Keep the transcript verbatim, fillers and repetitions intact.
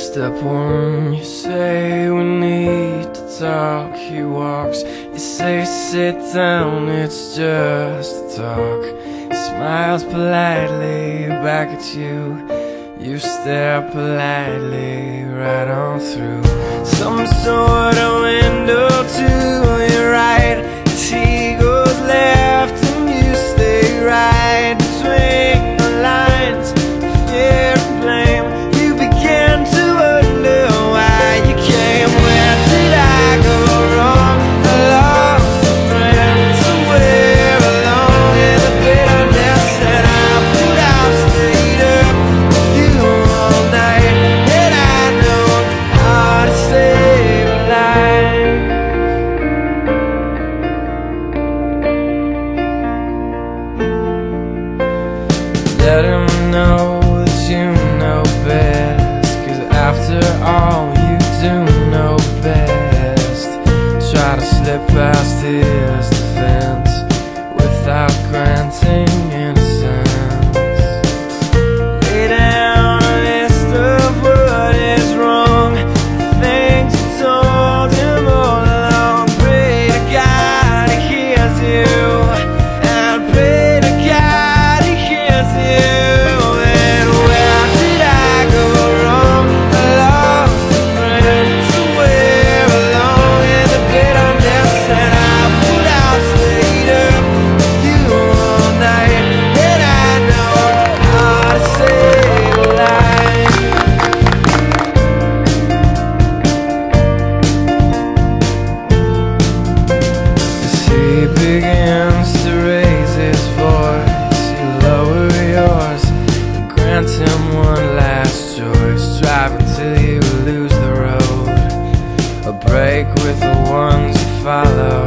Step one, you say we need to talk. He walks, you say sit down, it's just a talk. He smiles politely back at you. You stare politely right on through some sort of window to your right. As he goes left and you stay right between the lines of fear and blame. You began to wonder why you came. Where did I go wrong? I lost a friend somewhere along in the bitterness that I put out. Stayed up with you all night, and I know how to save a life. Let him know that you know best, 'cause after all you do know best. Try to slip past his defense without granting innocence. Lay down a list of what is wrong, the things you told him all along. Pray to God he hears you, and pray to God he hears you. And where did I go wrong? I lost a friend somewhere along in the bitterness that I put out. Stayed up with you all night, and I know how to save a life. As he begins to raise his voice, you lower yours, grant him one last choice. Drive until you lose the road, a break with the ones you follow.